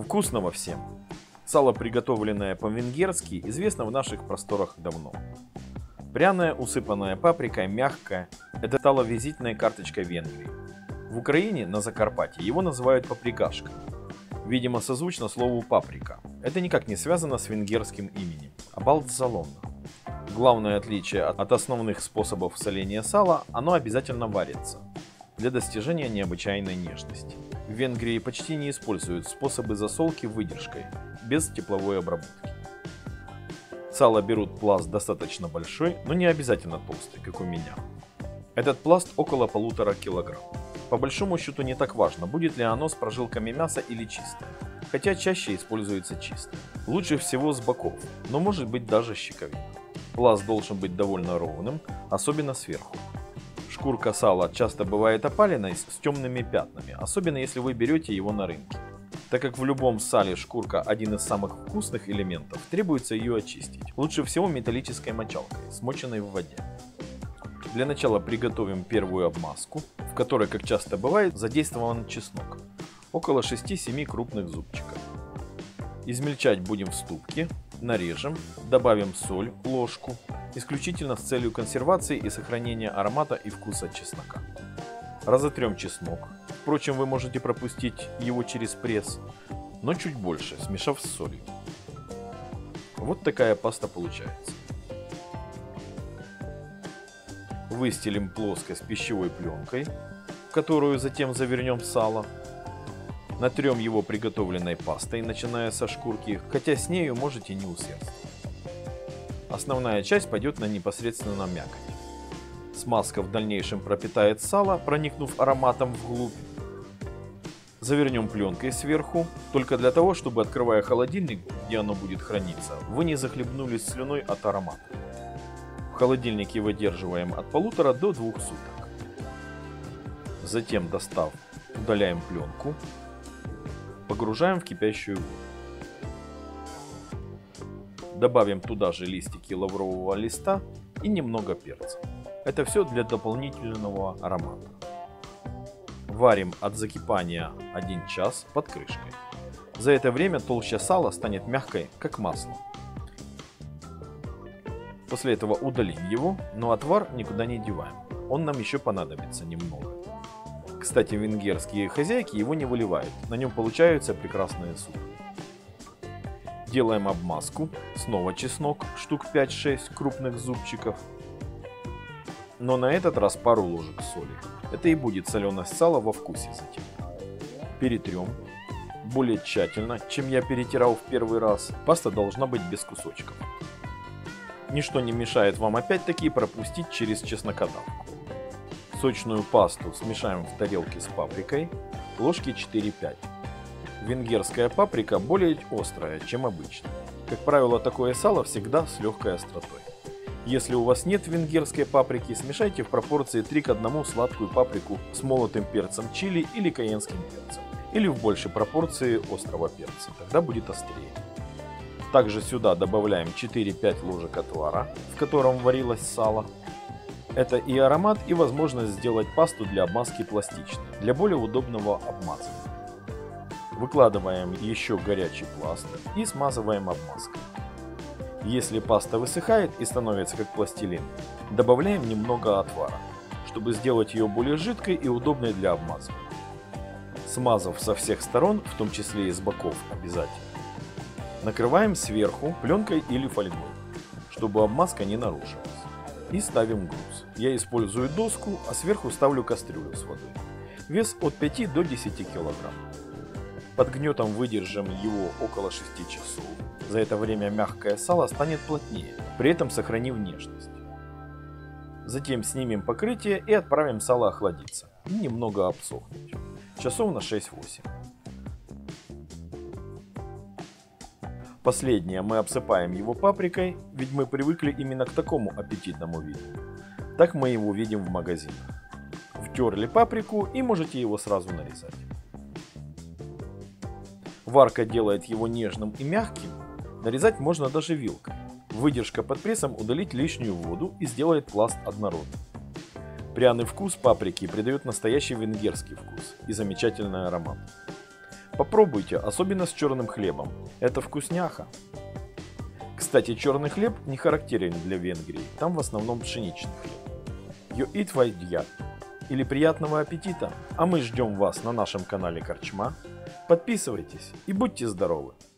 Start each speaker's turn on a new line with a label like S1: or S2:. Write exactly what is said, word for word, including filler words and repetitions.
S1: Вкусного всем! Сало, приготовленное по-венгерски, известно в наших просторах давно. Пряное, усыпанное паприкой, мягкое – это стало визитной карточкой Венгрии. В Украине, на Закарпатье, его называют паприкашка. Видимо, созвучно слову паприка. Это никак не связано с венгерским именем. Абалдзалонна. Главное отличие от основных способов соления сала – оно обязательно варится для достижения необычайной нежности. В Венгрии почти не используют способы засолки выдержкой, без тепловой обработки. Сало берут пласт достаточно большой, но не обязательно толстый, как у меня. Этот пласт около полутора килограмм. По большому счету не так важно, будет ли оно с прожилками мяса или чистое, хотя чаще используется чистое. Лучше всего с боков, но может быть даже щековина. Пласт должен быть довольно ровным, особенно сверху. Шкурка сала часто бывает опаленной с темными пятнами, особенно если вы берете его на рынке. Так как в любом сале шкурка один из самых вкусных элементов, требуется ее очистить. Лучше всего металлической мочалкой, смоченной в воде. Для начала приготовим первую обмазку, в которой, как часто бывает, задействован чеснок. Около шести-семи крупных зубчиков. Измельчать будем в ступке, нарежем, добавим соль, ложку, исключительно с целью консервации и сохранения аромата и вкуса чеснока. Разотрем чеснок. Впрочем, вы можете пропустить его через пресс, но чуть больше, смешав с солью. Вот такая паста получается. Выстелим плоскость пищевой пленкой, в которую затем завернем сало. Натрем его приготовленной пастой, начиная со шкурки, хотя с нею можете не усердствовать. Основная часть пойдет на непосредственно мякоть. Смазка в дальнейшем пропитает сало, проникнув ароматом вглубь. Завернем пленкой сверху, только для того, чтобы, открывая холодильник, где оно будет храниться, вы не захлебнулись слюной от аромата. В холодильнике выдерживаем от полутора до двух суток. Затем, достав, удаляем пленку, погружаем в кипящую воду. Добавим туда же листики лаврового листа и немного перца. Это все для дополнительного аромата. Варим от закипания один час под крышкой. За это время толща сала станет мягкой, как масло. После этого удалим его, но отвар никуда не деваем. Он нам еще понадобится немного. Кстати, венгерские хозяйки его не выливают. На нем получаются прекрасные супы. Делаем обмазку. Снова чеснок, штук пять-шесть крупных зубчиков. Но на этот раз пару ложек соли. Это и будет соленость сала во вкусе затем. Перетрем. Более тщательно, чем я перетирал в первый раз. Паста должна быть без кусочков. Ничто не мешает вам опять-таки пропустить через чеснокодавку. Сочную пасту смешаем в тарелке с паприкой, ложки четыре-пять. Венгерская паприка более острая, чем обычно. Как правило, такое сало всегда с легкой остротой. Если у вас нет венгерской паприки, смешайте в пропорции три к одному сладкую паприку с молотым перцем чили или кайенским перцем. Или в большей пропорции острого перца, тогда будет острее. Также сюда добавляем четыре-пять ложек отвара, в котором варилось сало. Это и аромат, и возможность сделать пасту для обмазки пластичной, для более удобного обмазывания. Выкладываем еще горячий пласт и смазываем обмазкой. Если паста высыхает и становится как пластилин, добавляем немного отвара, чтобы сделать ее более жидкой и удобной для обмазывания. Смазав со всех сторон, в том числе и с боков обязательно. Накрываем сверху пленкой или фольгой, чтобы обмазка не нарушилась. И ставим груз. Я использую доску, а сверху ставлю кастрюлю с водой. Вес от пяти до десяти килограмм. Под гнетом выдержим его около шести часов. За это время мягкое сало станет плотнее, при этом сохранив нежность. Затем снимем покрытие и отправим сало охладиться и немного обсохнуть. Часов на шесть-восемь. Последнее мы обсыпаем его паприкой, ведь мы привыкли именно к такому аппетитному виду. Так мы его видим в магазинах. Втерли паприку и можете его сразу нарезать. Варка делает его нежным и мягким. Нарезать можно даже вилкой. Выдержка под прессом удалит лишнюю воду и сделает пласт однородным. Пряный вкус паприки придает настоящий венгерский вкус и замечательный аромат. Попробуйте, особенно с черным хлебом. Это вкусняха. Кстати, черный хлеб не характерен для Венгрии, там в основном пшеничный хлеб. You eat white bread. Или приятного аппетита, а мы ждем вас на нашем канале Корчма. Подписывайтесь и будьте здоровы!